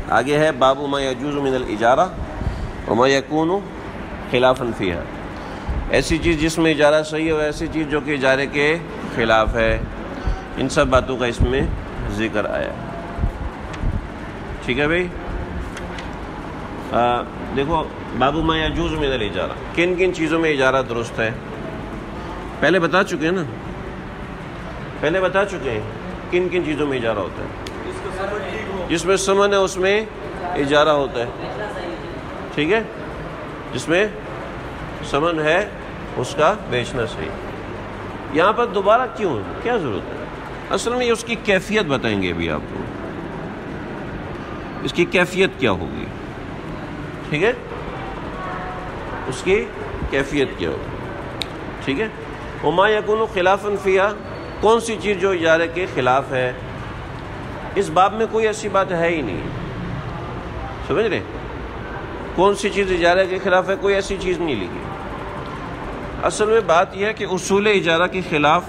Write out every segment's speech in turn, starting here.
آگے ہے باب ما یجوز من الاجارہ وما یکون خلافا فیہا، ایسی چیز جس میں اجارہ صحیح ہے اور ایسی چیز جو کہ اجارے کے خلاف ہے، ان سب باتوں کا اس میں ذکر آیا ہے۔ ٹھیک ہے بھائی، دیکھو باب ما یجوز من الاجارہ، کن کن چیزوں میں اجارہ درست ہے پہلے بتا چکے ہیں نا، پہلے بتا چکے ہیں کن کن چیزوں میں اجارہ ہوتا ہے۔ جس میں ثمن ہے اس میں اجارہ ہوتا ہے، ٹھیک ہے، جس میں ثمن ہے اس کا بیچنا صحیح۔ یہاں پر دوبارہ کیوں، کیا ضرورت ہے؟ اصل میں یہ اس کی کیفیت بتائیں گے ابھی آپ کو، اس کی کیفیت کیا ہوگی، ٹھیک ہے، اس کی کیفیت کیا ہوگی، ٹھیک ہے۔ وما یکون خلافا فیہا، کون سی چیز جو اجارے کے خلاف ہے، اس باب میں کوئی ایسی بات ہے ہی نہیں، سمجھ رہے، کون سی چیز اجارے کے خلاف ہے، کوئی ایسی چیز نہیں لکھی۔ اصل میں بات یہ ہے کہ اصول اجارہ کے خلاف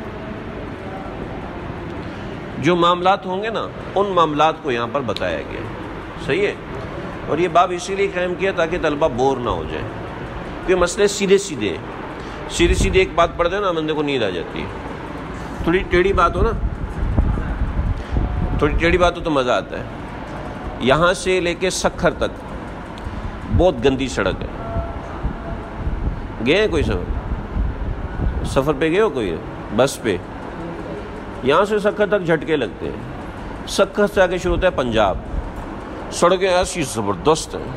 جو معاملات ہوں گے نا، ان معاملات کو یہاں پر بتایا گیا ہے، صحیح ہے۔ اور یہ باب اسی لیے قائم کیا تاکہ طلبہ بور نہ ہو جائے، کیونکہ مسئلے سیدھے سیدھے ایک بات پڑھ دیں نا بندے کو نیند آ جاتی ہے، تھوڑی ٹیڑھی بات ہو نا، تھوڑی ٹیڑھی بات ہو تو مزہ آتا ہے۔ یہاں سے لے کے سکھر تک بہت گندی سڑک ہے، گئے ہیں کوئی سفر پہ گئے ہو کوئی بس پہ؟ یہاں سے سکھر تک جھٹکے لگتے ہیں، سکھر سے آگے شروع ہوتا ہے پنجاب، سڑکیں ایسی زبردست ہیں،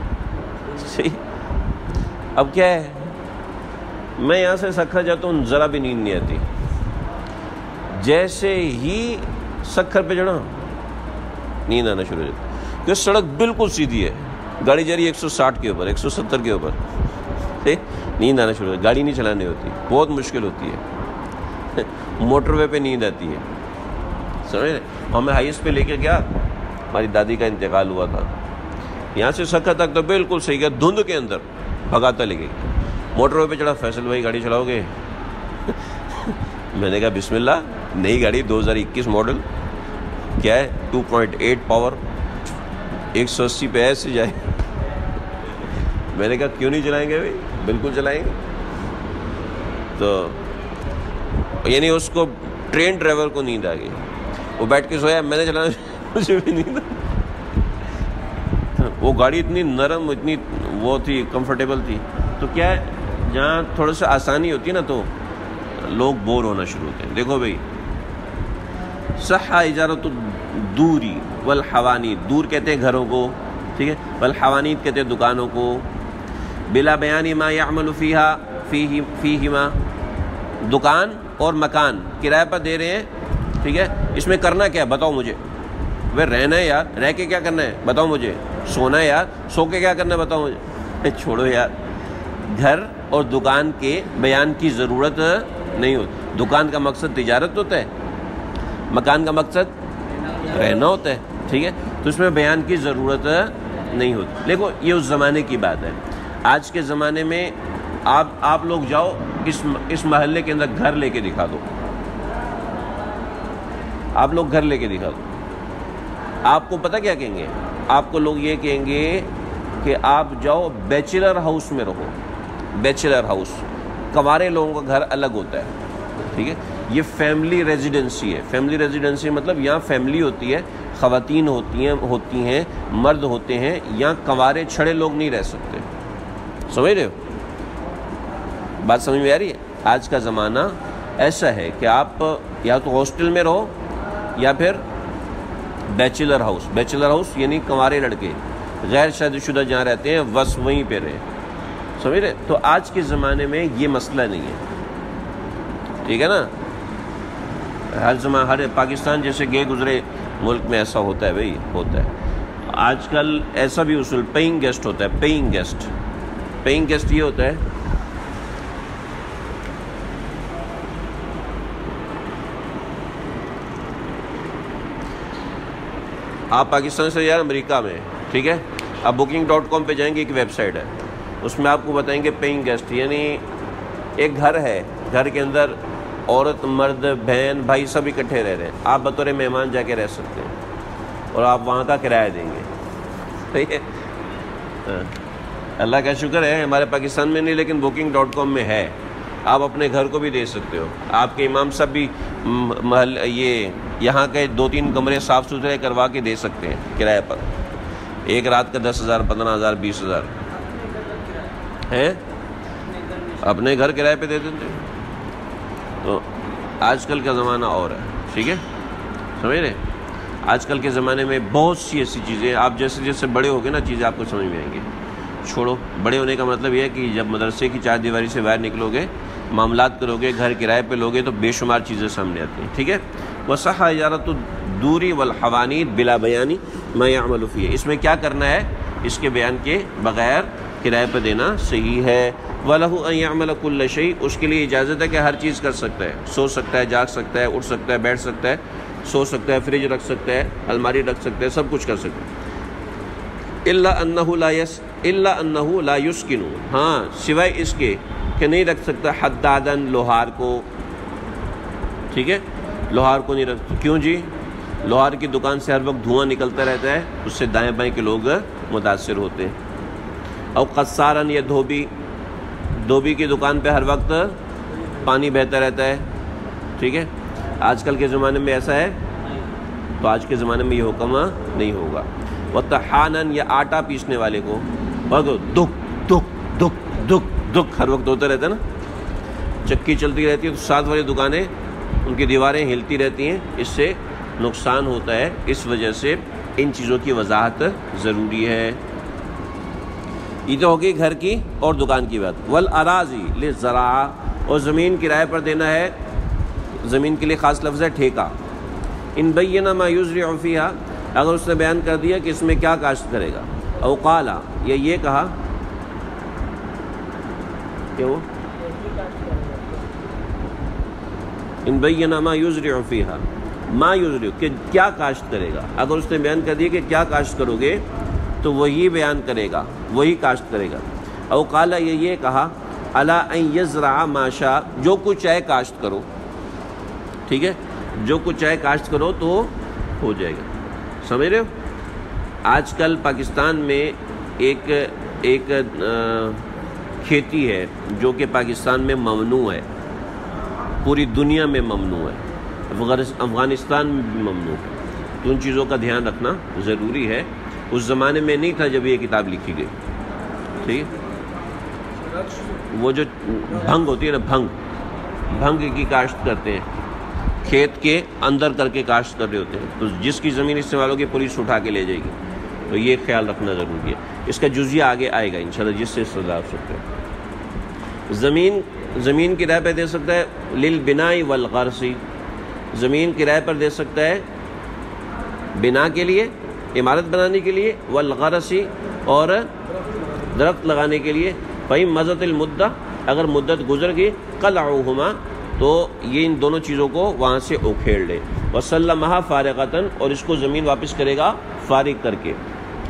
صحیح۔ اب کیا ہے، میں یہاں سے سکھر جاتا ہوں ذرا بھی نیند نہیں آتی، جیسے ہی سکھر پہ چڑھا نیند آنا شروع ہو جاتی، کیونکہ سڑک بالکل سیدھی ہے، گاڑی جا رہی ہے 160 کے اوپر، 170 کے اوپر، نیند آنا شروع ہو جاتی، گاڑی نہیں چلانے ہوتی، بہت مشکل ہوتی ہے، موٹر وے پہ نیند آتی ہے، سمجھ رہے۔ ہمیں ہائیس پہ لے کے گیا، ہماری دادی کا انتقال ہوا تھا، یہاں سے سکھر تک تو بالکل صحیح گیا، دھند کے اندر بھگاتا لے گئی، موٹر وے پہ چڑھا، فیصل بھائی گاڑی چلاؤ گے؟ میں نے کہا بسم اللہ، نئی گاڑی 2021 ماڈل، کیا ہے 2.8 پاور، 180 پہ ایسے جائے۔ میں نے کہا کیوں نہیں چلائیں گے بھائی، بالکل چلائیں گے۔ تو یعنی اس کو ٹرین ڈرائیور کو نیند آ گئی، وہ بیٹھ کے سویا، میں نے چلانا، مجھے بھی نیند آ، وہ گاڑی اتنی نرم، اتنی وہ تھی، کمفرٹیبل تھی، تو کیا ہے جہاں تھوڑا سا آسانی ہوتی ہے نا تو لوگ بور ہونا شروع ہوتے ہیں۔ دیکھو بھائی، صح اجارۃ الدوری والحوانیت، دور کہتے ہیں گھروں کو، ٹھیک ہے، والحوانیت کہتے ہیں دکانوں کو، بلا بیان ما یعمل فیہما، دکان اور مکان کرائے پر دے رہے ہیں، ٹھیک ہے، اس میں کرنا کیا ہے بتاؤ مجھے، وہ رہنا ہے یار، رہ کے کیا کرنا ہے بتاؤ مجھے، سونا ہے یار، سو کے کیا کرنا ہے بتاؤ مجھے، چھوڑو یار، گھر اور دکان کے بیان کی ضرورت نہیں ہوتی۔ دکان کا مقصد تجارت ہوتا ہے، مکان کا مقصد رہنا ہوتا ہے، ٹھیک ہے، تو اس میں بیان کی ضرورت نہیں ہوتی۔ دیکھو یہ اس زمانے کی بات ہے، آج کے زمانے میں آپ لوگ جاؤ اس محلے کے اندر گھر لے کے دکھا دو، آپ لوگ گھر لے کے دکھا دو، آپ کو پتہ کیا کہیں گے؟ آپ کو لوگ یہ کہیں گے کہ آپ جاؤ بیچلر ہاؤس میں رہو، بیچلر ہاؤس، کنوارے لوگوں کا گھر الگ ہوتا ہے، ٹھیک ہے، یہ فیملی ریزیڈنسی ہے۔ فیملی ریزیڈنسی مطلب یہاں فیملی ہوتی ہے، خواتین ہوتی ہیں، مرد ہوتے ہیں، یہاں کنوارے چھڑے لوگ نہیں رہ سکتے، سمجھ رہے ہو بات، سمجھ میں آ رہی ہے؟ آج کا زمانہ ایسا ہے کہ آپ یا تو ہاسٹل میں رہو یا پھر بیچلر ہاؤس، بیچلر ہاؤس یعنی کنوارے لڑکے غیر شادی شدہ جہاں رہتے ہیں بس وہیں پہ رہے، سمجھ رہے؟ تو آج کے زمانے میں یہ مسئلہ نہیں ہے، ٹھیک ہے نا، ہر پاکستان جیسے گئے گزرے ملک میں ایسا ہوتا ہے بھائی، ہوتا ہے۔ آج کل ایسا بھی اصول پیئنگ گیسٹ ہوتا ہے، پیئنگ گیسٹ یہ ہوتا ہے آپ پاکستان سے یار امریکہ میں، ٹھیک ہے، آپ booking.com پہ جائیں گے، ایک ویب سائٹ ہے، اس میں آپ کو بتائیں گے پیئنگ گیسٹ یعنی ایک گھر ہے، گھر کے اندر عورت مرد بہن بھائی سب اکٹھے رہ رہے ہیں، آپ بطور مہمان جا کے رہ سکتے ہیں اور آپ وہاں کا کرایہ دیں گے، اللہ کا شکر ہے ہمارے پاکستان میں نہیں، لیکن booking.com میں ہے، آپ اپنے گھر کو بھی دے سکتے ہو. آپ کے امام صاحب بھی یہاں کے 2-3 کمرے صاف ستھرے کروا کے دے سکتے ہیں کرایہ پر. ایک رات کا 10,000 15,000 20,000 ہے، اپنے گھر کرایہ پہ دے دیتے. تو آج کل کا زمانہ اور ہے، ٹھیک ہے، سمجھ رہے؟ آج کل کے زمانے میں بہت سی ایسی چیزیں، آپ جیسے جیسے بڑے ہو گے نا چیزیں آپ کو سمجھ میں آئیں گے. چھوڑو، بڑے ہونے کا مطلب یہ ہے کہ جب مدرسے کی چار دیواری سے باہر نکلو گے، معاملات کرو گے، گھر کرائے پہ لوگے، تو بے شمار چیزیں سامنے آتی ہیں، ٹھیک ہے. وصح اجارۃ الدور والحوانیت بلا بیانی ما يعمل فیہ، اس میں کیا کرنا ہے، اس کے بیان کے بغیر کرائے پہ دینا صحیح ہے. وَلَهُ أَن يَعْمَلَ كُلَّ شَيْءٍ، اس کے لیے اجازت ہے کہ ہر چیز کر سکتا ہے، سو سکتا ہے، جاگ سکتا ہے، اٹھ سکتا ہے، بیٹھ سکتا ہے، سو سکتا ہے، فریج رکھ سکتا ہے، الماری رکھ سکتا ہے، سب کچھ کر سکتا ہے. إِلَّا أَنَّهُ لَا يُسْكِنُ، ہاں سوائے اس کے کہ نہیں رکھ سکتا حدادن، لوہار کو، ٹھیک ہے، لوہار کو نہیں رکھ. کیوں جی؟ لوہار کی دکان سے ہر وقت دھواں نکلتا رہتا ہے، اس سے دائیں بائیں کے لوگ متاثر ہوتے ہیں. او قصارن، یا دھوبی کی دکان پہ ہر وقت پانی بہتا رہتا ہے، ٹھیک ہے. آج کل کے زمانے میں ایسا ہے، تو آج کے زمانے میں یہ حکم نہیں ہوگا. وطحانن، یا آٹا پیسنے والے کو، دک دک دک دک دک ہر وقت ہوتا رہتا ہے نا، چکی چلتی رہتی ہے، تو ساتھ والی دکانیں ان کی دیواریں ہلتی رہتی ہیں، اس سے نقصان ہوتا ہے. اس وجہ سے ان چیزوں کی وضاحت ضروری ہے. یہ تو ہوگی گھر کی اور دکان کی بات. والاراضی للزراع، اور زمین کرائے پر دینا ہے، زمین کے لیے خاص لفظ ہے ٹھیکہ. ان بینا ما یزرع فیہا، اگر اس نے بیان کر دیا کہ اس میں کیا کاشت کرے گا. او قالا، یا یہ کہا کہ وہ ان بینا ما یزرع فیہا، ما یزرع کہ کیا کاشت کرے گا. اگر اس نے بیان کر دیا کہ کیا کاشت کرو گے تو وہی بیان کرے گا، وہی کاشت کرے گا. او قالا، یہ کہا الا ان یزرع ما شاء، جو کچھ چاہے کاشت کرو، ٹھیک ہے، جو کچھ چاہے کاشت کرو تو ہو جائے گا. سمجھ رہے ہو؟ آج کل پاکستان میں ایک کھیتی ہے جو کہ پاکستان میں ممنوع ہے، پوری دنیا میں ممنوع ہے، افغانستان میں بھی ممنوع ہے. تو ان چیزوں کا دھیان رکھنا ضروری ہے. اس زمانے میں نہیں تھا جب یہ کتاب لکھی گئی، ٹھیک ہے. وہ جو بھنگ ہوتی ہے نا، بھنگ کی کاشت کرتے ہیں، کھیت کے اندر کر کے کاشت کر رہے ہوتے ہیں، تو جس کی زمین استعمال ہوگی پولیس اٹھا کے لے جائے گی. تو یہ خیال رکھنا ضروری ہے. اس کا جزیہ آگے آئے گا انشاءاللہ، جس سے استدلال سکتے ہیں. زمین کرائے پہ دے سکتا ہے للبناء والغرس، زمین کرائے پر دے سکتا ہے بنا کے لیے، عمارت بنانے کے لیے، والغرس، اور درخت لگانے کے لیے. فَإِن مَضَتِ الْمُدَّةُ، اگر مدت گزر گئی، قَلَعُوهُمَا، تو یہ ان دونوں چیزوں کو وہاں سے اکھیڑ لے. وَسَلَّمَهَا فَارِغَةً، اور اس کو زمین واپس کرے گا فارغ کر کے.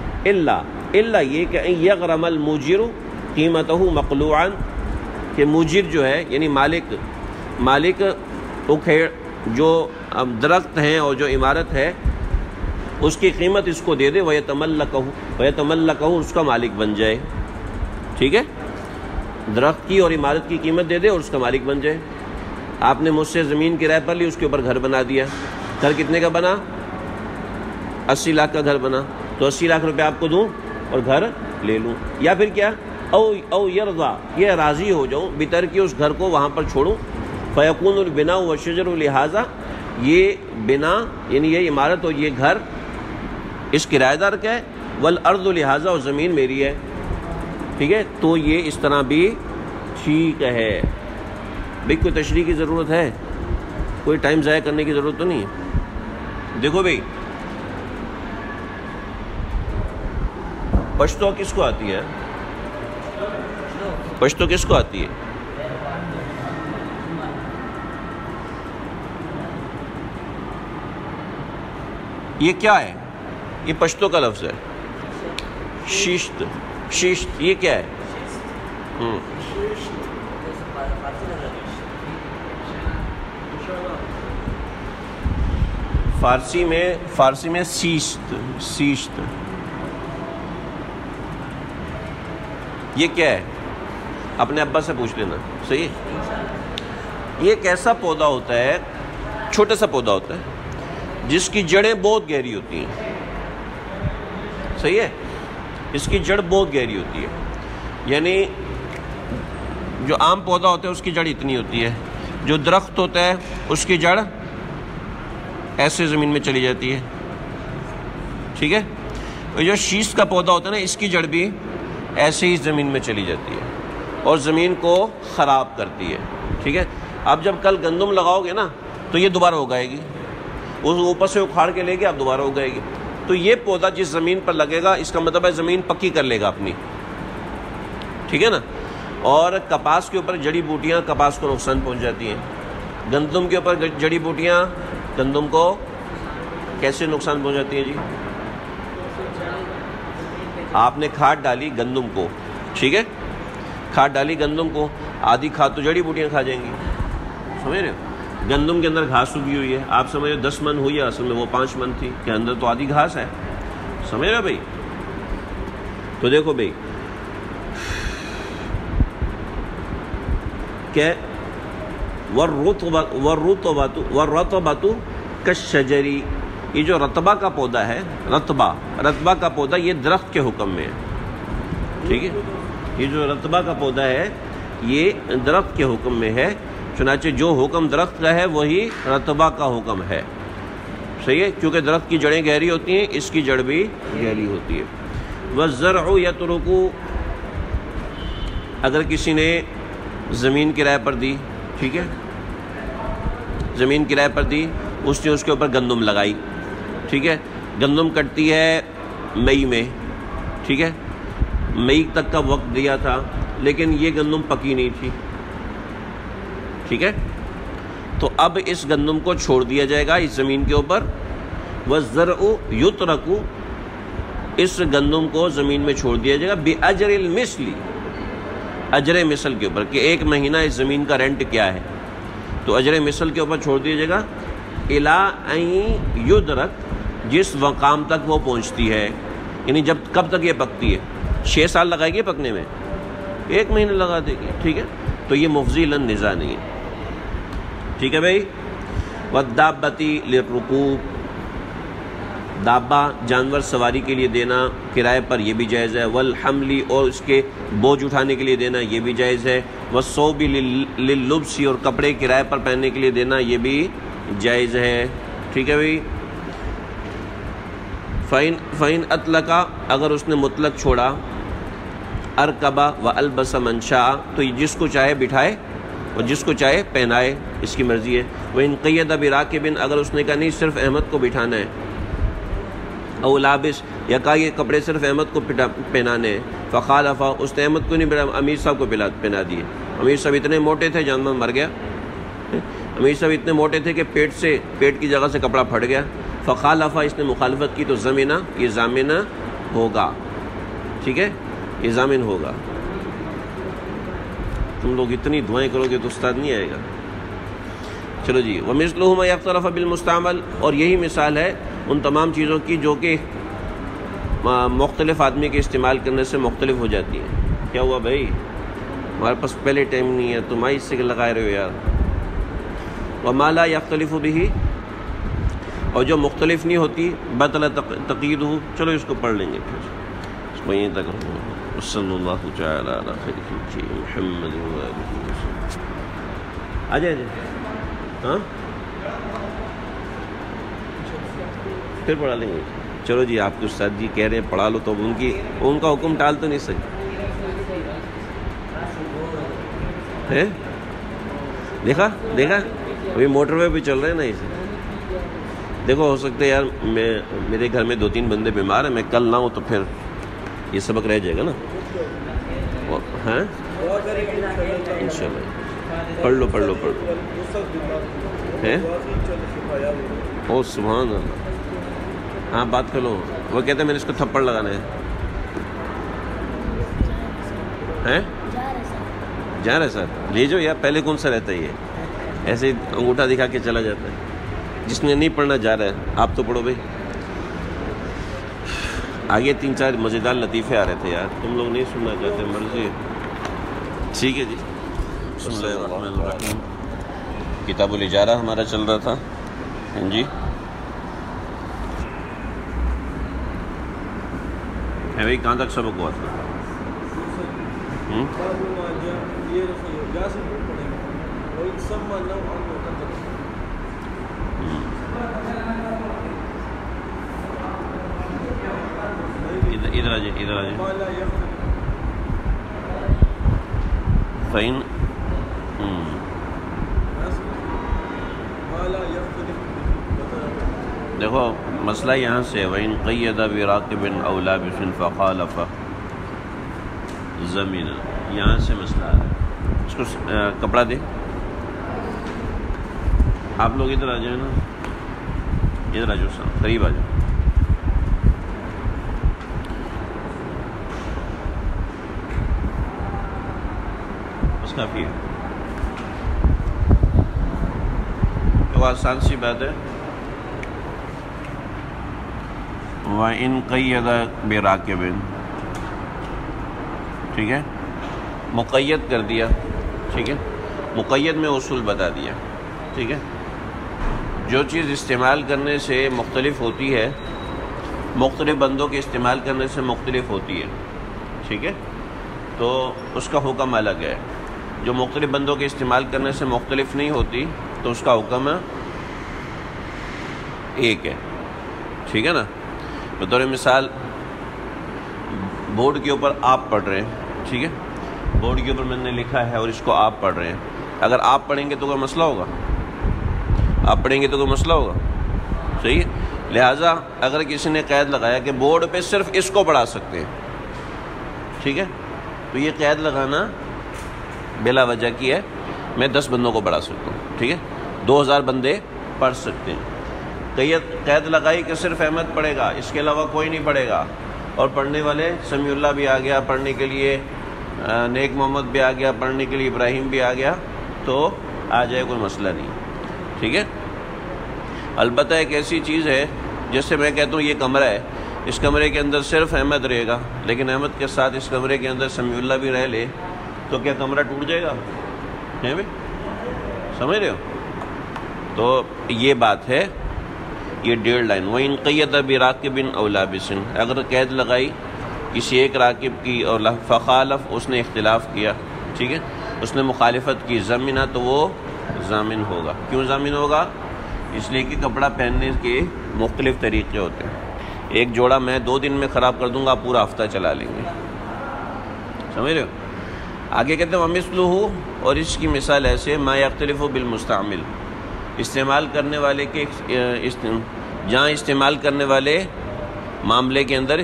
الا یہ کہ ان یغرم الموجر قیمته مقلوعا، کہ موجر جو ہے یعنی مالک اکھیڑ جو درخت ہیں اور جو عمارت ہے اس کی قیمت اس کو دے دے، وَيَتَمَلَّكَهُ، اس کا مالک بن جائے، ٹھیک ہے. درخت کی اور عمارت کی قیمت دے دے اور اس کا مالک بن جائے. آپ نے مجھ سے زمین کرائے پر لی، اس کے اوپر گھر بنا دیا. گھر کتنے کا بنا؟ 80 لاکھ کا گھر بنا، تو 80 لاکھ روپے آپ کو دوں اور گھر لے لوں. یا پھر کیا، او یرضا، یہ راضی ہو جاؤں بترکی، اس گھر کو وہاں پر چھوڑوں. فیکون البناء والشجر لہذا، یہ بنا یعنی یہ عمارت اور یہ گھر اس کرایہ دار کا ہے، والارض لہذا، اور زمین میری ہے، ٹھیک ہے. تو یہ اس طرح بھی ٹھیک ہے. بھئی کوئی تشریح کی ضرورت ہے؟ کوئی ٹائم ضائع کرنے کی ضرورت تو نہیں ہے. دیکھو بھئی، پشتو کس کو آتی ہے؟ پشتو کس کو آتی ہے؟ یہ کیا ہے؟ یہ پشتو کا لفظ ہے. شیشت یہ کیا ہے؟ فارسی میں سیشت یہ کیا ہے؟ اپنے ابا سے پوچھ لینا. صحیح ہے. یہ ایک ایسا پودا ہوتا ہے، چھوٹا سا پودا ہوتا ہے جس کی جڑیں بہت گہری ہوتی ہیں. صحیح ہے. اس کی جڑ بہت گہری ہوتی ہے. یعنی جو عام پودا ہوتا ہے اس کی جڑ اتنی ہوتی ہے، جو درخت ہوتا ہے اس کی جڑ ایسے زمین میں چلی جاتی ہے. ٹھیک ہے. اور جو شیش کا پودا ہوتا ہے نا، اس کی جڑ بھی ایسے ہی زمین میں چلی جاتی ہے اور زمین کو خراب کرتی ہے. ٹھیک ہے. اب جب کل گندم لگاؤ گے نا تو یہ دوبارہ اگائے گی، اس اوپر سے اکھاڑ کے لے گے، اب دوبارہ اگائے گی. تو یہ پودا جس زمین پر لگے گا اس کا مطلب ہے زمین پکی کر لے گا اپنی. ٹھیک ہے نا. اور کپاس کے اوپر جڑی بوٹیاں کپاس کو نقصان پہنچ جاتی ہیں. گندم کے اوپر جڑی بوٹیاں گندم کو کیسے نقصان پہنچاتی ہیں جی؟ آپ نے کھاد ڈالی گندم کو، ٹھیک ہے، کھاد ڈالی گندم کو، آدھی کھاد تو جڑی بوٹیاں کھا جائیں گی. سمجھ رہے ہو؟ گندم کے اندر گھاس اگی ہوئی ہے، آپ سمجھو 10 من ہوئی ہے، اصل میں وہ 5 من تھی، کہ اندر تو آدھی گھاس ہے. سمجھ رہے بھائی؟ تو دیکھو بھائی کہ وَالرُّطْبَةُ كَالشَّجَرِ، یہ جو رتبہ کا پودا ہے، رتبہ کا پودا یہ درخت کے حکم میں ہے. ٹھیک ہے. یہ جو رتبہ کا پودا ہے یہ درخت کے حکم میں ہے. چنانچہ جو حکم درخت کا ہے وہی رتبہ کا حکم ہے. صحیح ہے. کیونکہ درخت کی جڑیں گہری ہوتی ہیں، اس کی جڑ بھی گہری ہوتی ہے. وَالزَّرْعُ يَتْرُكُ، اگر کسی نے زمین کرائے پر دی، ٹھیک ہے، زمین کرائے پر دی، اس نے اس کے اوپر گندم لگائی. ٹھیک ہے. گندم کٹتی ہے مئی میں. ٹھیک ہے. مئی تک کا وقت دیا تھا لیکن یہ گندم پکی نہیں تھی. ٹھیک ہے. تو اب اس گندم کو چھوڑ دیا جائے گا اس زمین کے اوپر. وَالزَّرْعُ يُتْرَكُ، اس گندم کو زمین میں چھوڑ دیا جائے گا بِأَجْرِ الْمِثْلِ، اجر مثل کے اوپر، کہ ایک مہینہ اس زمین کا رینٹ کیا ہے، تو اجر مثل کے اوپر چھوڑ دیا جائے گا. إِلَىٰ أَن يُدْرَكَ، جس مقام تک وہ پہنچتی ہے. یعنی جب کب تک یہ پکتی ہے؟ 6 سال لگائے گی پکنے میں، 1 مہینہ لگا دے گی. ٹھیک ہے. تو یہ مفضی للنزاع نہیں ہے. ٹھیک ہے بھائی. وَالدَّابَّةِ لِلرُّكُوبِ، دابہ جانور سواری کے لیے دینا کرائے پر یہ بھی جائز ہے. والحملی، اور اس کے بوجھ اٹھانے کے لیے دینا یہ بھی جائز ہے. والصوب لللبس، اور کپڑے کرائے پر پہننے کے لیے دینا یہ بھی جائز ہے. ٹھیک ہے بھائی. فَإِنْ أَطْلَقَ، اگر اس نے مطلق چھوڑا، أَرْكَبَ وَأَلْبَسَ مَنْ شَاءَ، تو جس کو چاہے بٹھائے اور جس کو چاہے پہنائے، اس کی مرضی ہے. وَإِنْ قَيَّدَ بِرَاكِبٍ، اگر اس نے کہا نہیں صرف احمد کو بٹھانا ہے، او لابس، یا کہا یہ کپڑے صرف احمد کو پہنانے ہیں، فخالف، اس نے احمد کو نہیں پہنا، امیر صاحب کو پہنا دیے. امیر صاحب اتنے موٹے تھے جانور مر گیا. امیر صاحب اتنے موٹے تھے کہ پیٹ کی جگہ سے کپڑا پھٹ گیا. فخالف، اس نے مخالفت کی تو زمینہ، یہ ضامنہ ہوگا. ٹھیک ہے. یہ ضامن ہوگا. تم لوگ اتنی دعائیں کرو گے تو استاد نہیں آئے گا. چلو جی. وَمِثْلُهُ مَا يَخْتَلَفَ بِالْمُسْتَعْمَلِ، اور یہی مثال ہے ان تمام چیزوں کی جو کہ مختلف آدمی کے استعمال کرنے سے مختلف ہو جاتی ہیں. کیا ہوا بھائی؟ ہمارے پاس پہلے ٹائم نہیں ہے، تم اس سے لگائے رہے ہو یار. وَمَا لَا يَخْتَلِفُ بِهِ، اور جو مختلف نہیں ہوتی، بطل تقییدہ. چلو اس کو پڑھ لیں گے پھر، اس کو یہیں تک رکھوں. صلی اللہ تعالی علی خیر خلقہ محمد آ جائے. ہاں پھر پڑھا لیں گے. چلو جی. آپ کے استاد جی کہہ رہے ہیں پڑھا لو، تو ان کا حکم ٹال تو نہیں سکتے. دیکھا ابھی موٹر وے پہ چل رہے ہیں نا اسے. دیکھو ہو سکتا ہے یار میرے گھر میں 2-3 بندے بیمار ہیں، میں کل نہ ہوں تو پھر یہ سبق رہ جائے گا نا. ہاں انشاءاللہ پڑھ لو. او سبحان اللہ. ہاں بات کر لو. وہ کہتے ہیں میں نے اس کو تھپڑ لگانا ہے. جا رہا ہے سر، لے جاؤ یار. پہلے کون سا رہتا ہے یہ، ایسے ہی انگوٹھا دکھا کے چلا جاتا ہے. جس نے نہیں پڑھنا جا رہا ہے. آپ تو پڑھو بھائی. آگے 3-4 مزیدار لطیفے آ رہے تھے یار، تم لوگ نہیں سننا چاہتے، مرضی ہے۔ ٹھیک ہے جی، بسم اللہ الرحمن الرحیم۔ کتاب الاجارہ ہمارا چل رہا تھا، جی ہے بھائی، کہاں تک سبق ہوا تھا؟ ادھر آجائے، ادھر آجائے۔ فَإِن دیکھو مسئلہ یہاں سے وَإِن قَيَّدَ بِرَاكِبٍ أَوْ لَابِسٍ فَخَالَفَ زَمِنًا، یہاں سے مسئلہ ہے۔ اس کو کپڑا دے، آپ لوگ ادھر آ جائیں نا، ادھر آ جاؤ، قریب آ جاؤ۔ بس کافی ہے، تو آسان سی بات ہے۔ وَإِن قَيَّدَ بِرَاكِبٍ، ٹھیک ہے، مقید کر دیا، ٹھیک ہے، مقید میں اصول بتا دیا، ٹھیک ہے۔ جو چیز استعمال کرنے سے مختلف ہوتی ہے، مختلف بندوں کے استعمال کرنے سے مختلف ہوتی ہے، ٹھیک ہے، تو اس کا حکم الگ ہے۔ جو مختلف بندوں کے استعمال کرنے سے مختلف نہیں ہوتی تو اس کا حکم ایک ہے، ٹھیک ہے نا۔ بطور مثال بورڈ کے اوپر آپ پڑھ رہے ہیں، ٹھیک ہے، بورڈ کے اوپر میں نے لکھا ہے اور اس کو آپ پڑھ رہے ہیں۔ اگر آپ پڑھیں گے تو کوئی مسئلہ ہوگا؟ آپ پڑھیں گے تو کوئی مسئلہ ہوگا، صحیح ہے۔ لہٰذا اگر کسی نے قید لگایا کہ بورڈ پہ صرف اس کو پڑھا سکتے ہیں، ٹھیک ہے، تو یہ قید لگانا بلا وجہ کی ہے۔ میں 10 بندوں کو پڑھا سکتا ہوں، ٹھیک ہے، 2000 بندے پڑھ سکتے ہیں۔ قید لگائی کہ صرف احمد پڑھے گا، اس کے علاوہ کوئی نہیں پڑھے گا، اور پڑھنے والے سمیع اللہ بھی آ گیا پڑھنے کے لیے، نیک محمد بھی آ گیا پڑھنے کے لیے، ابراہیم بھی آ گیا، تو آ جائے، کوئی مسئلہ نہیں، ٹھیک ہے۔ البتہ ایک ایسی چیز ہے، جیسے میں کہتا ہوں یہ کمرہ ہے، اس کمرے کے اندر صرف احمد رہے گا، لیکن احمد کے ساتھ اس کمرے کے اندر سمیع اللہ بھی رہ لے، تو کیا کمرہ ٹوٹ جائے گا؟ ہے بھائی، سمجھ رہے ہو؟ تو یہ بات ہے، یہ 1.5 لائن۔ وَإِن قَيَّدَ بِرَاكِبٍ أَوْ لَابِسٍ، اگر قید لگائی کسی ایک راکب کی اور فخالف، اس نے اختلاف کیا، ٹھیک ہے، اس نے مخالفت کی، ضمنہ، تو وہ ضامن ہوگا۔ کیوں ضامن ہوگا؟ اس لیے کہ کپڑا پہننے کے مختلف طریقے ہوتے ہیں۔ ایک جوڑا میں 2 دن میں خراب کر دوں گا، پورا ہفتہ چلا لیں گے، سمجھ رہے ہو؟ آگے کہتے ہیں وَمِثْلُهُ، اور اس کی مثال ایسے مَا يَخْتَلِفُ بِالْمُسْتَعْمِلِ، استعمال کرنے والے کے جہاں استعمال کرنے والے معاملے کے اندر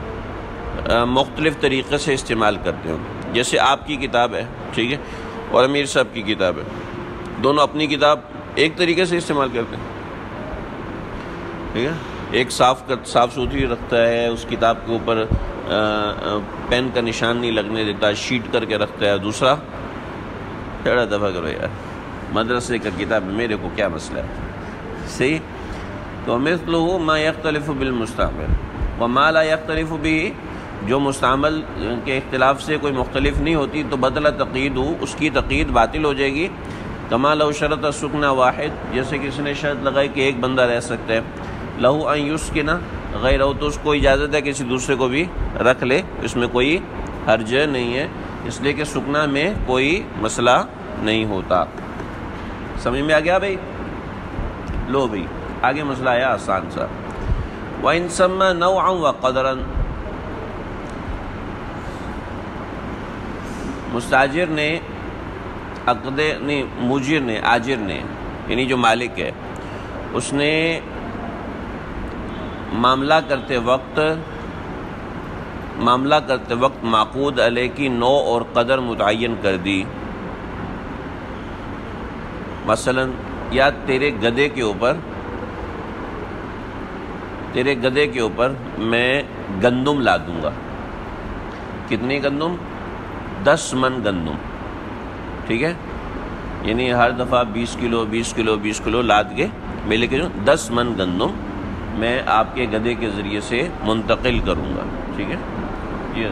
مختلف طریقے سے استعمال کرتے ہوں۔ جیسے آپ کی کتاب ہے، ٹھیک ہے، اور امیر صاحب کی کتاب ہے، دونوں اپنی کتاب ایک طریقے سے استعمال کرتے ہیں، ٹھیک ہے۔ ایک صاف ستھری رکھتا ہے، اس کتاب کے اوپر پین کا نشان نہیں لگنے دیتا، شیٹ کر کے رکھتا ہے، دوسرا تھوڑا دفعہ کرو یار، مدرسے کا کتاب میرے کو کیا مسئلہ ہے، صحیح۔ تو مثلہ ما یختلف بالمستعمل وما لا یختلف به، جو مستعمل کے اختلاف سے کوئی مختلف نہیں ہوتی تو بدل تقید، اس کی تقید باطل ہو جائے گی۔ کما لو شرط السکن واحد، جیسے کسی نے شرط لگائی کہ ایک بندہ رہ سکتا ہے، لہو ان یسکن غیرہ، تو اس کو اجازت ہے کسی دوسرے کو بھی رکھ لے، اس میں کوئی حرج نہیں ہے، اس لیے کہ سکنا میں کوئی مسئلہ نہیں ہوتا۔ سمجھ میں آ گیا بھائی؟ لو بھائی آگے مسئلہ آیا آسان سا۔ وَإِن سَمَّى نَوْعًا وَقَدْرًا، مستاجر نے مجر نے، آجر نے، یعنی جو مالک ہے، اس نے معاملہ کرتے وقت معقود علیہ کی نوع اور قدر متعین کر دی۔ مثلا یا تیرے گدے کے اوپر میں گندم لا دوں گا۔ کتنی گندم؟ 10 من گندم، ٹھیک ہے، یعنی ہر دفعہ 20 کلو لاد کے میں لے کے 10 من گندم میں آپ کے گدھے کے ذریعے سے منتقل کروں گا. ٹھیک ہے یہ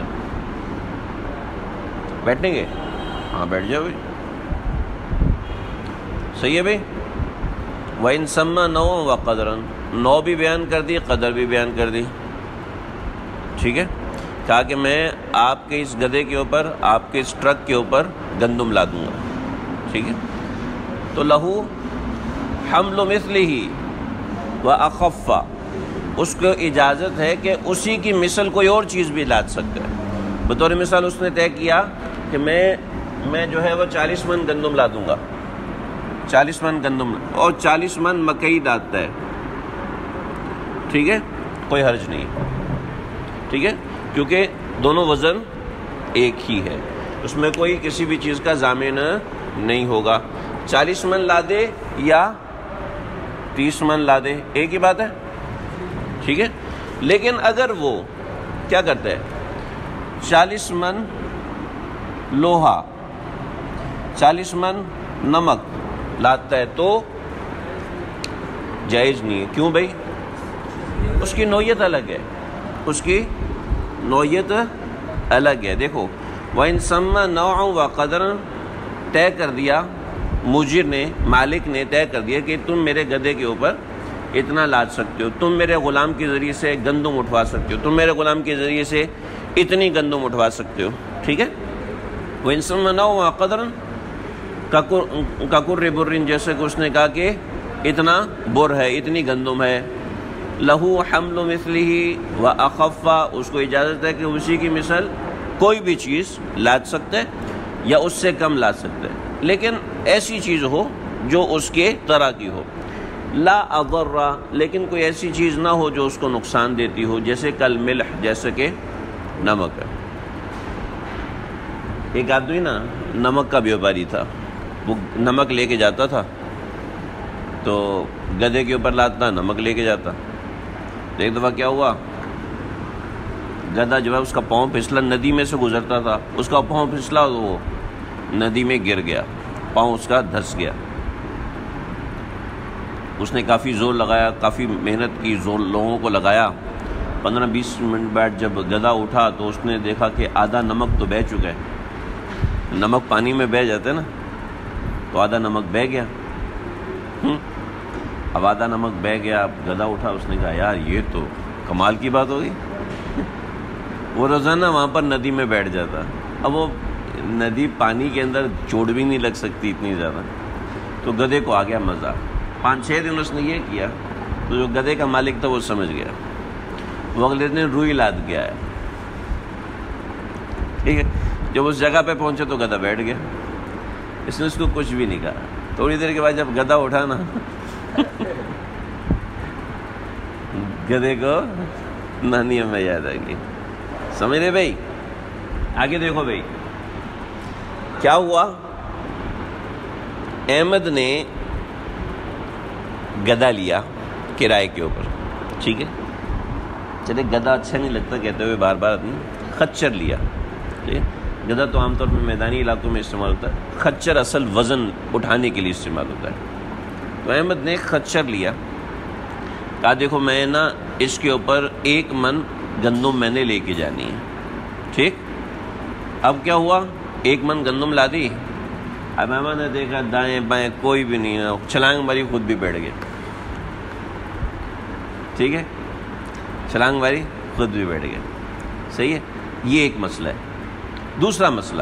بیٹھیں گے؟ ہاں بیٹھ جاؤ بھائی. صحیح ہے بھائی. وَإِن سَمَّى نَوْعًا وَقَدْرًا، نو بھی بیان کر دی، قدر بھی بیان کر دی. ٹھیک ہے، کہا کہ میں آپ کے اس گدھے کے اوپر، آپ کے اس ٹرک کے اوپر گندم لا دوں گا. ٹھیک ہے، تو لہو حمل مثلہ وَأَخَفَّ، اس کو اجازت ہے کہ اسی کی مثل کوئی اور چیز بھی لاد سکتا ہے. بطور مثال اس نے طے کیا کہ میں جو ہے وہ 40 من گندم لا دوں گا، 40 من گندم اور 40 من مکئی لاتا ہے. ٹھیک ہے، کوئی حرج نہیں. ٹھیک ہے، کیونکہ دونوں وزن ایک ہی ہے، اس میں کوئی کسی بھی چیز کا ضامن نہیں ہوگا. 40 من لا دے یا 30 من لا دے، ایک ہی بات ہے. ٹھیک ہے، لیکن اگر وہ کیا کرتا ہے، 40 من لوہا 40 من نمک لاتا ہے تو جائز نہیں ہے. کیوں بھائی؟ اس کی نوعیت الگ ہے، اس کی نوعیت الگ ہے. دیکھو وَإِن سَمَّى نَوْعًا وَقَدْرًا، طے کر دیا مجر نے، مالک نے طے کر دیا کہ تم میرے گدھے کے اوپر اتنا لاد سکتے ہو، تم میرے غلام کے ذریعے سے گندم اٹھوا سکتے ہو، تم میرے غلام کے ذریعے سے اتنی گندم اٹھوا سکتے ہو. ٹھیک ہے، وَإِن سَمَّى نَوْعًا وَقَدْرًا کَكُرِّ بُرٍّ، جیسے کہ اس نے کہا کہ اتنا بر ہے، اتنی گندم ہے. لہو حمل مثلہ وَأَخَفَّ، اس کو اجازت ہے کہ اسی کی مثل کوئی بھی چیز لاد سکتے یا اس سے کم لاد سکتے، لیکن ایسی چیز ہو جو اس کے طرح کی ہو. لا اضر، لیکن کوئی ایسی چیز نہ ہو جو اس کو نقصان دیتی ہو، جیسے کل ملح، جیسے کہ نمک ہے. ایک آدمی نا نمک کا بیوپاری تھا، وہ نمک لے کے جاتا تھا تو گدھے کے اوپر لاتا، نمک لے کے جاتا. ایک دفعہ کیا ہوا، گدھا جو ہے اس کا پاؤں پھسلا، ندی میں سے گزرتا تھا، اس کا پاؤں پھسلا تو وہ ندی میں گر گیا، پاؤں اس کا دھس گیا. اس نے کافی زور لگایا، کافی محنت کی، زور لوگوں کو لگایا. 15-20 منٹ بعد جب گدھا اٹھا تو اس نے دیکھا کہ آدھا نمک تو بہہ چکا ہے. نمک پانی میں بہہ جاتا ہے نا، تو آدھا نمک بہہ گیا. اب آدھا نمک بہہ گیا، اب گدھا اٹھا، اس نے کہا یار یہ تو کمال کی بات ہوگی. وہ روزانہ وہاں پر ندی میں بیٹھ جاتا، اب وہ ندی پانی کے اندر چوٹ بھی نہیں لگ سکتی اتنی زیادہ. تو گدھے کو آ گیا مزہ. 5-6 دن اس نے یہ کیا تو جو گدھے کا مالک تھا وہ سمجھ گیا، وہ اگلے دن روئی لاد گیا ہے. ٹھیک ہے، جب اس جگہ پہ پہنچے تو گدھا بیٹھ گیا، اس نے اس کو کچھ بھی نہیں کہا. تھوڑی دیر کے بعد جب گدھا اٹھا نا گدھے کو نانی میں یاد آ گئی. سمجھ رہے بھائی؟ آگے دیکھو بھائی کیا ہوا. احمد نے گدھا لیا کرائے کے اوپر. ٹھیک ہے، چلے گدھا اچھا نہیں لگتا کہتے ہوئے بار بار آدمی. خچر لیا. ٹھیک ہے، گدھا تو عام طور پر میدانی علاقوں میں استعمال ہوتا ہے، خچر اصل وزن اٹھانے کے لیے استعمال ہوتا ہے. تو احمد نے خچر لیا، کہا دیکھو میں نا اس کے اوپر 1 من گندم میں نے لے کے جانی ہے. ٹھیک، اب کیا ہوا، 1 من گندم لا دی. اب احمد نے دیکھا دائیں بائیں کوئی بھی نہیں ہے، چھلانگ ماری، خود بھی بیٹھ گیا. ٹھیک ہے، چھلانگ ماری، خود بھی بیٹھ گیا. صحیح ہے، یہ ایک مسئلہ ہے. دوسرا مسئلہ،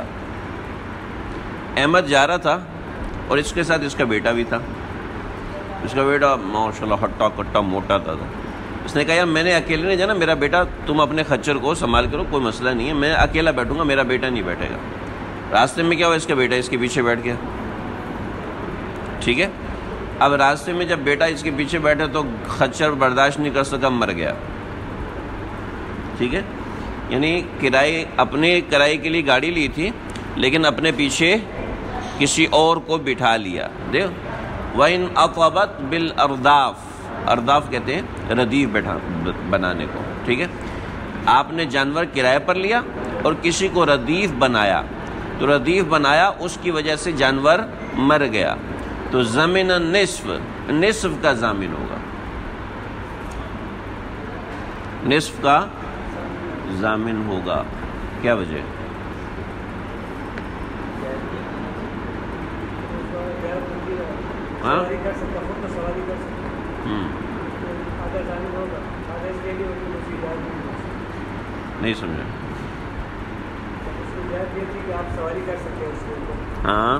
احمد جا رہا تھا اور اس کے ساتھ اس کا بیٹا بھی تھا. اس کا بیٹا ماشاءاللہ ہٹا کٹا موٹا تھا. اس نے کہا یار میں نے اکیلے نہیں جانا، میرا بیٹا تم اپنے خچر کو سنبھال کرو، کوئی مسئلہ نہیں ہے، میں اکیلا بیٹھوں گا، میرا بیٹا نہیں بیٹھے گا. راستے میں کیا ہوا، اس کا بیٹا اس کے پیچھے بیٹھ گیا. ٹھیک ہے، اب راستے میں جب بیٹا اس کے پیچھے بیٹھا تو خچر برداشت نہیں کر سکا، مر گیا. ٹھیک ہے، یعنی اپنے کرائے کے لیے گاڑی لی تھی لیکن اپنے پیچھے کسی اور کو بٹھا لیا. دیکھو وَإِنْ أَطَبَتْ بِالْأَرْدَافِ، ارداف کہتے ہیں ردیف بنانے کو. ٹھیک ہے، آپ نے جانور کرائے پر لیا اور کسی کو ردیف بنایا، تو ردیف بنایا اس کی وجہ سے جانور مر گیا، تو ضامن نصف کا ضامن ہوگا. نصف کا ضامن ہوگا. کیا وجہ ہے؟ ہاں نہیں سمجھا. ہاں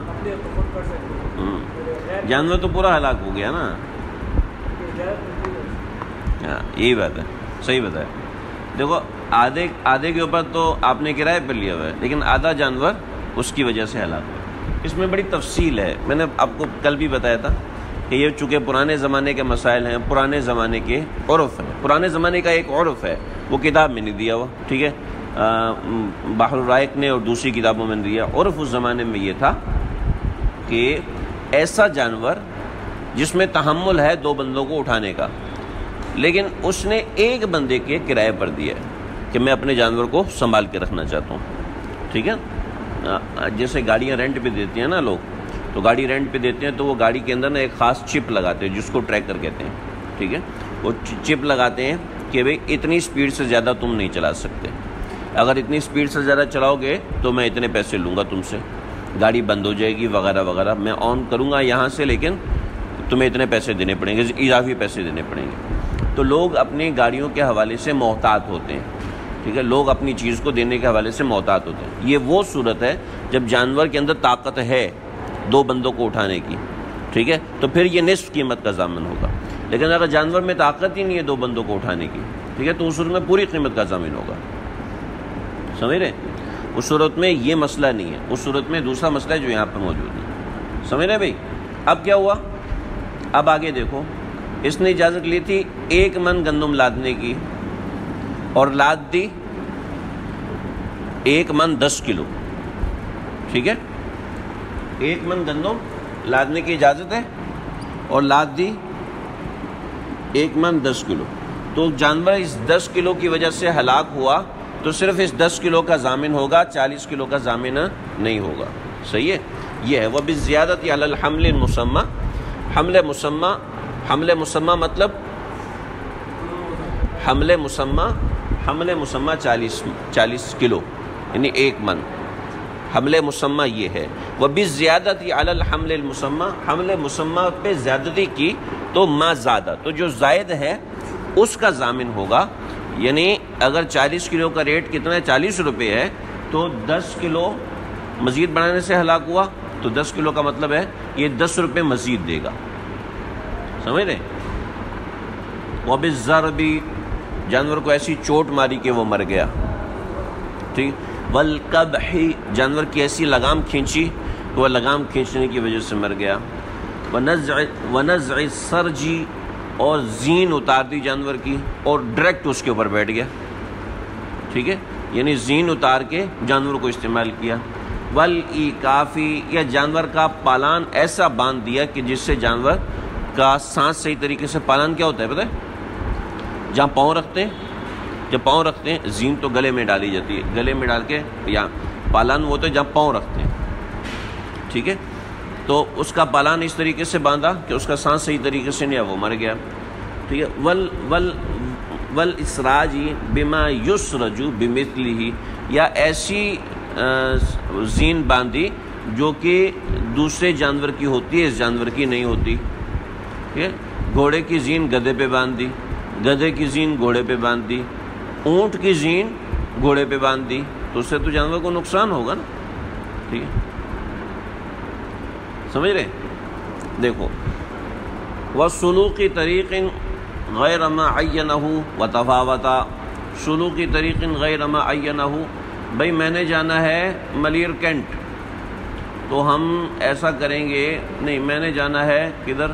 جانور تو پورا ہلاک ہو گیا نا. ہاں یہی بات ہے, صحیح بتایا. دیکھو آدھے کے اوپر تو آپ نے کرائے پر لیا ہوا ہے, لیکن آدھا جانور اس کی وجہ سے ہلاک ہوا. اس میں بڑی تفصیل ہے. میں نے آپ کو کل بھی بتایا تھا کہ یہ چونکہ پرانے زمانے کے مسائل ہیں, پرانے زمانے کے عرف ہیں. پرانے زمانے کا ایک عرف ہے, وہ کتاب میں نہیں دیا ہوا, ٹھیک ہے, بحر الرائق نے اور دوسری کتابوں میں دیا. عرف اس زمانے میں یہ تھا کہ ایسا جانور جس میں تحمل ہے 2 بندوں کو اٹھانے کا, لیکن اس نے ایک بندے کے کرائے پر دیا ہے کہ میں اپنے جانور کو سنبھال کے رکھنا چاہتا ہوں, ٹھیک ہے. جیسے گاڑیاں رینٹ پہ دیتی ہیں نا لوگ, تو گاڑی رینٹ پہ دیتے ہیں تو وہ گاڑی کے اندر نا ایک خاص چپ لگاتے ہیں جس کو ٹریکر کہتے ہیں, ٹھیک ہے. وہ چپ لگاتے ہیں کہ بھئی اتنی سپیڈ سے زیادہ تم نہیں چلا سکتے, اگر اتنی سپیڈ سے زیادہ چلاؤ گے تو میں اتنے پیسے لوں گا تم سے, گاڑی بند ہو جائے گی وغیرہ وغیرہ, میں آن کروں گا یہاں سے, لیکن تمہیں اتنے پیسے دینے پڑیں گے, اضافی پیسے دینے پڑیں گے. تو لوگ اپنی گاڑیوں کے حوالے سے محتاط ہوتے ہیں, ٹھیک ہے, لوگ اپنی چیز کو دینے کے حوالے سے محتاط ہوتے ہیں. یہ وہ صورت ہے جب جانور کے اندر طاقت ہے 2 بندوں کو اٹھانے کی, ٹھیک ہے, تو پھر یہ نصف قیمت کا ضامن ہوگا. لیکن اگر جانور میں طاقت ہی نہیں ہے 2 بندوں کو اٹھانے کی, ٹھیک ہے, تو اس صورت میں پوری قیمت کا ضامن ہوگا. سمجھ رہے؟ اس صورت میں یہ مسئلہ نہیں ہے, اس صورت میں دوسرا مسئلہ ہے جو یہاں پر موجود ہے. سمجھ رہے بھائی؟ اب کیا ہوا, اب آگے دیکھو. اس نے اجازت لی تھی 1 من گندم لادنے کی, اور لاد دی 1 من 10 کلو, ٹھیک ہے. 1 من گندم لادنے کی اجازت ہے اور لاد دی 1 من 10 کلو. تو جانور اس 10 کلو کی وجہ سے ہلاک ہوا تو صرف اس 10 کلو کا ضامن ہوگا, 40 کلو کا ضامن نہیں ہوگا. صحیح ہے, یہ ہے. وَبِالزِّيَادَةِ عَلَى الْحَمْلِ الْمُسَمَّى. حمل مسمى مطلب حمل مسمى 40 کلو یعنی 1 من. حمل مسمى یہ ہے. وَبِالزِّيَادَةِ عَلَى الْحَمْلِ الْمُسَمَّى, حمل مسمى پہ زیادتی کی تو ما زادہ, تو جو زائد ہے اس کا ضامن ہوگا. یعنی اگر 40 کلو کا ریٹ کتنا ہے, 40 روپے ہے, تو 10 کلو مزید بڑھانے سے ہلاک ہوا تو 10 کلو کا مطلب ہے یہ 10 روپے مزید دے گا. سمجھ رہے؟ وَبِالضَّرْبِ, جانور کو ایسی چوٹ ماری کہ وہ مر گیا, ٹھیک. وَالْقَبْحِ, جانور کی ایسی لگام کھینچی کہ وہ لگام کھینچنے کی وجہ سے مر گیا. وَنَزْعِ السَّرْجِ, اور زین اتار دی جانور کی اور ڈائریکٹ اس کے اوپر بیٹھ گیا, ٹھیک ہے, یعنی زین اتار کے جانور کو استعمال کیا. وَالْإِيقَافِ, یا جانور کا پالان ایسا باندھ دیا کہ جس سے جانور کا سانس صحیح طریقے سے. پالان کیا ہوتا ہے پتہ ہے؟ جہاں پاؤں رکھتے ہیں, جب پاؤں رکھتے ہیں, زین تو گلے میں ڈالی جاتی ہے, گلے میں ڈال کے, یا پالان وہ ہوتا ہے جہاں پاؤں رکھتے ہیں, ٹھیک ہے. تو اس کا پالان اس طریقے سے باندھا کہ اس کا سانس صحیح طریقے سے نہیں, وہ مر گیا, ٹھیک ہے. والاسراج بما یسرج بمثلہ, یا ایسی زین باندھی جو کہ دوسرے جانور کی ہوتی ہے, اس جانور کی نہیں ہوتی, ٹھیک ہے. گھوڑے کی زین گدھے پہ باندھ دی, گدھے کی زین گھوڑے پہ باندھ دی, اونٹ کی زین گھوڑے پہ باندھ دی, تو اس سے تو جانور کو نقصان ہوگا نا, ٹھیک ہے. سمجھ رہے؟ دیکھو. وَسُلُوقِ طَرِيقٍ غَيْرَ مَا عَيَّنَهُ وَتَفَاوَتَا, سلوقی طریق غیر ما عینہ, بھائی میں نے جانا ہے ملیر کینٹ, تو ہم ایسا کریں گے, نہیں میں نے جانا ہے کدھر,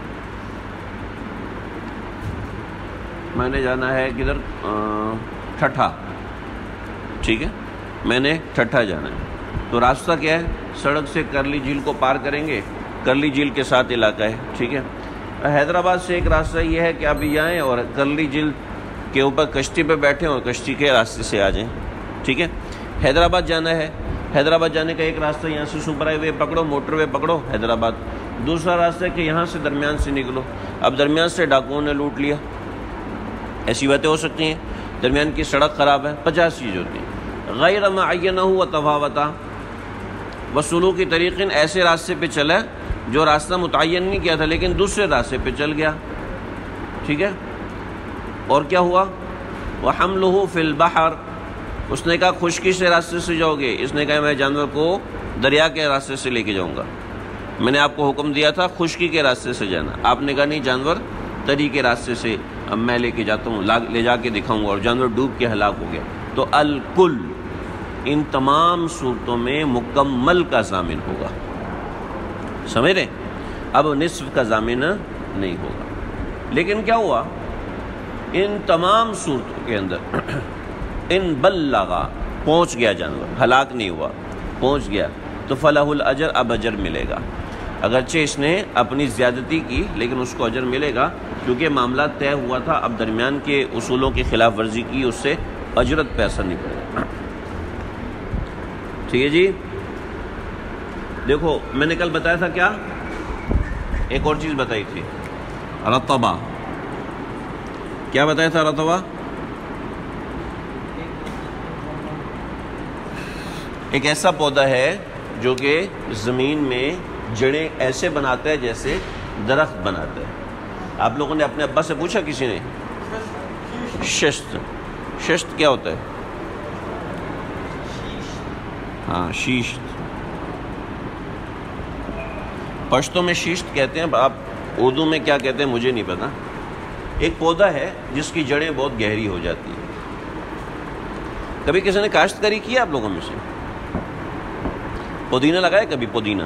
میں نے جانا ہے کدھر, ٹھٹھا, ٹھیک ہے, میں نے ٹھٹھا جانا ہے. تو راستہ کیا ہے؟ سڑک سے کرلی جھیل کو پار کریں گے, کرلی جھیل کے ساتھ علاقہ ہے, ٹھیک ہے. حیدرآباد سے ایک راستہ یہ ہے کہ آپ جائیں اور کرلی جھیل کے اوپر کشتی پہ بیٹھیں اور کشتی کے راستے سے آ جائیں, ٹھیک ہے. حیدرآباد جانا ہے, حیدرآباد جانے کا ایک راستہ یہاں سے سپر ہائی وے پکڑو, موٹر وے پکڑو حیدرآباد. دوسرا راستہ ہے کہ یہاں سے درمیان سے نکلو, اب درمیان سے ڈاکوؤں نے لوٹ لیا, ایسی باتیں ہو سکتی ہیں. درمیان کی سڑک خراب ہے، 50 چیزیں ہوتی ہیں۔ غیر معینہ و تفاوتا وسلوکی طریقین، ایسے راستے پہ چلا جو راستہ متعین نہیں کیا تھا لیکن دوسرے راستے پہ چل گیا، ٹھیک ہے۔ اور کیا ہوا؟ وحملہ فی البحر، اس نے کہا خشکی سے راستے سے جاؤ گے، اس نے کہا میں جانور کو دریا کے راستے سے لے کے جاؤں گا، میں نے آپ کو حکم دیا تھا خشکی کے راستے سے جانا، آپ نے کہا نہیں جانور تری کے راستے سے، اب میں لے کے جاتا ہوں، لے جا کے دکھاؤں گا، اور جانور ڈوب کے ہلاک ہو گیا۔ تو الکل ان تمام صورتوں میں مکمل کا ضامن ہوگا، سمجھ رہے؟ اب نصف کا ضامن نہیں ہوگا۔ لیکن کیا ہوا ان تمام صورتوں کے اندر؟ ان بلغا، پہنچ گیا جانور، ہلاک نہیں ہوا، پہنچ گیا، تو فلاح الاجر، اب اجر ملے گا، اگرچہ اس نے اپنی زیادتی کی لیکن اس کو اجر ملے گا، کیونکہ معاملہ طے ہوا تھا، اب درمیان کے اصولوں کی خلاف ورزی کی، اس سے اجرت پہ اثر نہیں پڑے گا، ٹھیک ہے جی۔ دیکھو میں نے کل بتایا تھا کیا، ایک اور چیز بتائی تھی، رطبہ، کیا بتایا تھا رطبہ؟ ایک ایسا پودا ہے جو کہ زمین میں جڑیں ایسے بناتا ہے جیسے درخت بناتا ہے۔ آپ لوگوں نے اپنے ابا سے پوچھا کسی نے؟ ششت، ششت کیا ہوتا ہے؟ ہاں شیشت، پشتو میں شیشت کہتے ہیں، آپ اردو میں کیا کہتے ہیں مجھے نہیں پتا۔ ایک پودا ہے جس کی جڑیں بہت گہری ہو جاتی ہیں۔ کبھی کسی نے کاشتکاری کی ہے آپ لوگوں میں سے؟ پودینہ لگایا کبھی؟ پودینہ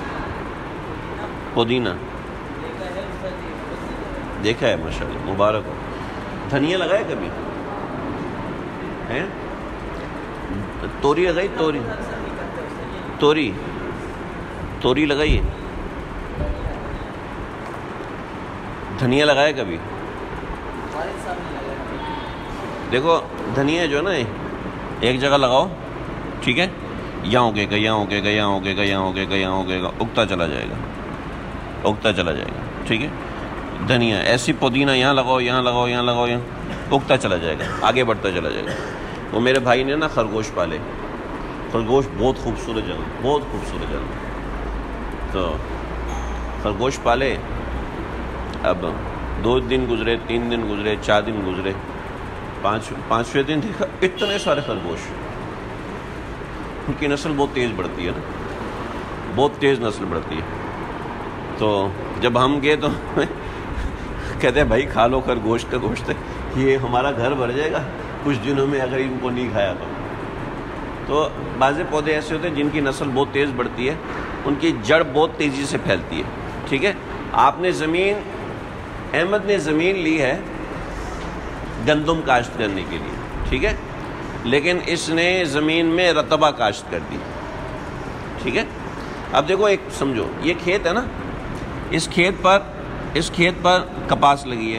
دیکھا ہے، ماشاءاللہ مبارک ہو۔ دھنیا لگایا کبھی؟ توری لگائی؟ توری لگائی ہے؟ دھنیا لگایا کبھی؟ دیکھو دھنیا جو ہے نا ایک جگہ لگاؤ، ٹھیک ہے، یہاں اگے گا، یہاں اگے گا، یہاں اگے گا، یہاں اگے گا، یہاں اگے گا، اگتا چلا جائے گا، ٹھیک ہے۔ دھنیا ایسی، پودینہ یہاں لگاؤ، یہاں لگاؤ، یہاں لگاؤ، یہاں اگتا چلا جائے گا، آگے بڑھتا چلا جائے گا۔ وہ میرے بھائی نے نا خرگوش پالے، خرگوش بہت خوبصورت جانور، تو خرگوش پالے، اب 2 دن گزرے، 3 دن گزرے، 4 دن گزرے، 5ویں دن دیکھا اتنے سارے خرگوش، ان کی نسل بہت تیز بڑھتی ہے نا، بہت تیز نسل بڑھتی ہے۔ تو جب ہم گئے تو کہتے ہیں بھائی کھا لو، خرگوش کا گوشت ہے، یہ ہمارا گھر بھر جائے گا کچھ دنوں میں اگر ان کو نہیں کھایا تو بعض پودے ایسے ہوتے ہیں جن کی نسل بہت تیز بڑھتی ہے، ان کی جڑ بہت تیزی سے پھیلتی ہے، ٹھیک ہے۔ آپ نے زمین، احمد نے زمین لی ہے گندم کاشت کرنے کے لیے، ٹھیک ہے، لیکن اس نے زمین میں رطبہ کاشت کر دی، ٹھیک ہے۔ اب دیکھو ایک سمجھو، یہ کھیت ہے نا، اس کھیت پر کپاس لگی ہے،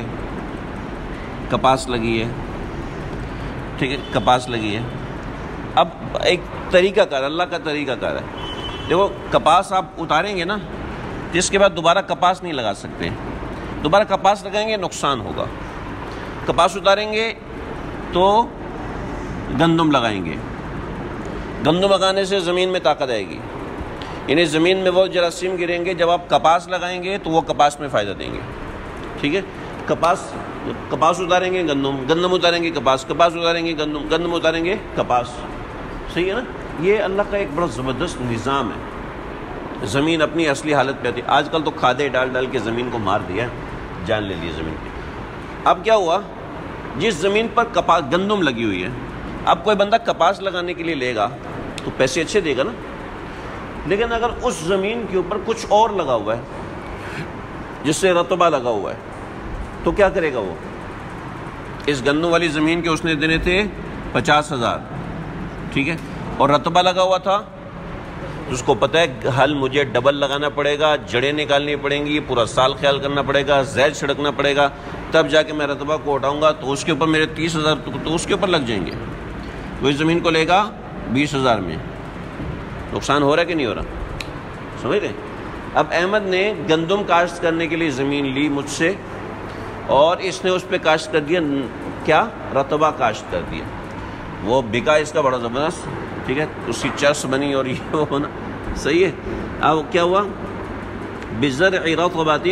ٹھیک ہے، کپاس لگی ہے۔ اب ایک طریقہ کار، اللہ کا طریقہ کار ہے، دیکھو کپاس آپ اتاریں گے نا، جس کے بعد دوبارہ کپاس نہیں لگا سکتے، دوبارہ کپاس لگائیں گے نقصان ہوگا۔ کپاس اتاریں گے تو گندم لگائیں گے، گندم لگانے سے زمین میں طاقت آئے گی، یعنی زمین میں وہ جراثیم گریں گے، جب آپ کپاس لگائیں گے تو وہ کپاس میں فائدہ دیں گے، ٹھیک ہے۔ کپاس اتاریں گے گندم اتاریں گے کپاس اتاریں گے گندم اتاریں گے کپاس، صحیح ہے نا۔ یہ اللہ کا ایک بڑا زبردست نظام ہے، زمین اپنی اصلی حالت پہ آتی ہے۔ آج کل تو کھادے ڈال کے زمین کو مار دیا، جان لے لی زمین کی۔ اب کیا ہوا، جس زمین پر گندم لگی ہوئی ہے، اب کوئی بندہ کپاس لگانے کے لیے لے گا تو پیسے اچھے دے گا نا، لیکن اگر اس زمین کے اوپر کچھ اور لگا ہوا ہے جس سے رطبہ لگا ہوا ہے تو کیا کرے گا وہ؟ اس گندم والی زمین کے اس نے دینے تھے 50,000، ٹھیک ہے، اور رطبہ لگا ہوا تھا، اس کو پتہ ہے ہل مجھے ڈبل لگانا پڑے گا، جڑیں نکالنی پڑیں گی، پورا سال خیال کرنا پڑے گا، زہر چھڑکنا پڑے گا، تب جا کے میں رطبہ کو اٹھاؤں گا، تو اس کے اوپر میرے 30,000 تو اس کے اوپر لگ جائیں گے، وہ اس زمین کو لے گا 20,000 میں۔ نقصان ہو رہا ہے کہ نہیں ہو رہا؟ سمجھ رہے؟ اب احمد نے گندم کاشت کرنے کے لیے زمین لی مجھ سے، اور اس نے اس پہ کاشت کر دیا کیا رتبہ کاشت کر دیا، وہ بکا اس کا بڑا زبردست، ٹھیک ہے، اس کی چرس بنی اور یہ ہونا صحیح ہے۔ اب کیا ہوا، بزرع رطبۃ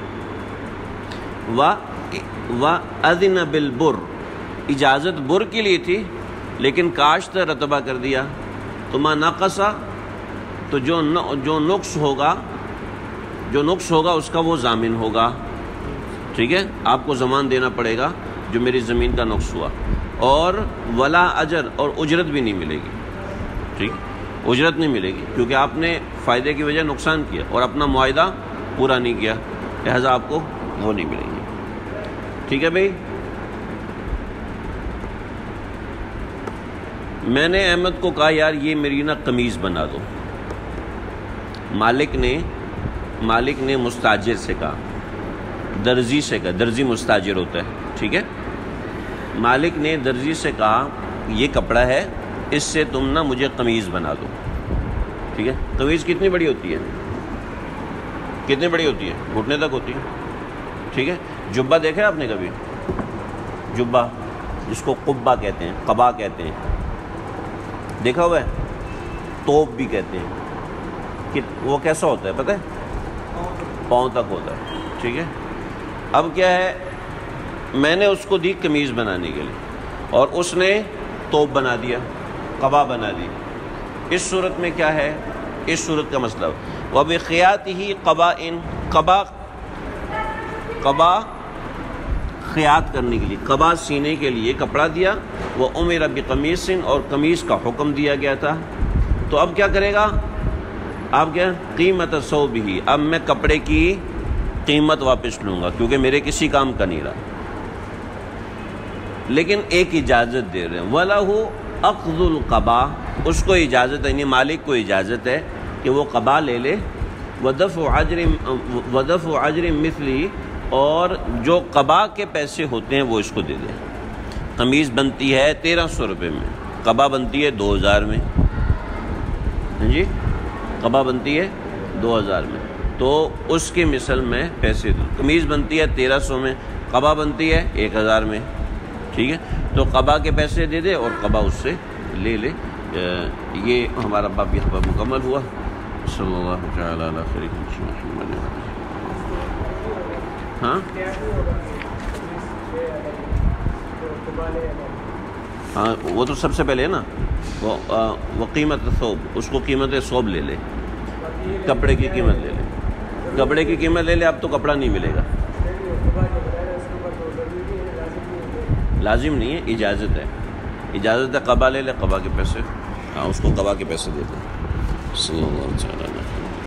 و اذن بالبر، اجازت بر کے لیے تھی لیکن کاشت رتبہ کر دیا، تو ما نقصا، تو جو نقص ہوگا اس کا وہ ضامن ہوگا، ٹھیک ہے، آپ کو ضمان دینا پڑے گا جو میری زمین کا نقص ہوا، اور ولا اجر، اور اجرت بھی نہیں ملے گی، ٹھیک، اجرت نہیں ملے گی کیونکہ آپ نے فائدے کی وجہ نقصان کیا اور اپنا معاہدہ پورا نہیں کیا، لہذا آپ کو وہ نہیں ملے گی، ٹھیک ہے بھائی۔ میں نے احمد کو کہا یار یہ میری نا قمیض بنا دو، مالک نے مستاجر سے کہا، درزی سے کہا، درزی مستاجر ہوتا ہے، ٹھیک ہے، مالک نے درزی سے کہا یہ کپڑا ہے، اس سے تم نا مجھے قمیض بنا دو، ٹھیک ہے۔ قمیض کتنی بڑی ہوتی ہے، کتنی بڑی ہوتی ہے، گھٹنے تک ہوتی ہے، ٹھیک ہے۔ جبہ دیکھا ہے آپ نے کبھی، جبہ جس کو قبہ کہتے ہیں، قبا کہتے ہیں، دیکھا ہوا ہے، توپ بھی کہتے ہیں، کہ وہ کیسا ہوتا ہے پتہ ہے، پاؤں تک ہوتا ہے، ٹھیک ہے۔ اب کیا ہے، میں نے اس کو دی قمیض بنانے کے لیے اور اس نے توپ بنا دیا، قبا بنا دی، اس صورت میں کیا ہے، اس صورت کا مسئلہ وَبِخِيَاتِهِ قَبَاءٍ، قبا خیاط کرنے کے لیے، قبا سینے کے لیے کپڑا دیا، وہ اُمِرَ بِقَمِيصٍ، اور قمیص کا حکم دیا گیا تھا، تو اب کیا کرے گا، اب کیا قیمت ثوبہ، اب میں کپڑے کی قیمت واپس لوں گا کیونکہ میرے کسی کام کا نہیں رہا، لیکن ایک اجازت دے رہے ہیں، وَلَهُ أَخْذُ الْقَبَا، اس کو اجازت ہے، یعنی مالک کو اجازت ہے کہ وہ قبا لے لے، وَدَفْعُ عَجْرٍ مِثْلِهِ، اور جو قبا کے پیسے ہوتے ہیں وہ اس کو دے دیں۔ قمیض بنتی ہے 1300 روپے میں، قبا بنتی ہے 2000 میں، جی قبا بنتی ہے 2000 میں، تو اس کی مثل میں پیسے دو، قمیض بنتی ہے 1300 میں، قبا بنتی ہے 1000 میں، ٹھیک ہے، تو قبا کے پیسے دے دے اور قبا اس سے لے لے۔ یہ ہمارا باب یہاں پر مکمل ہوا۔ صلی اللہ تعالی علی خیر محمد۔ ہاں ہاں، وہ تو سب سے پہلے ہے نا، وہ قیمت ثوب، اس کو قیمت ثوب لے لے، کپڑے کی قیمت لے لے، کپڑے کی قیمت لے لے، اب تو کپڑا نہیں ملے گا، لازم نہیں ہے، اجازت ہے، اجازت ہے، قبا لے لے، قبا کے پیسے، ہاں اس کو قبا کے پیسے دے دیں۔ صلی اللہ علیہ وسلم۔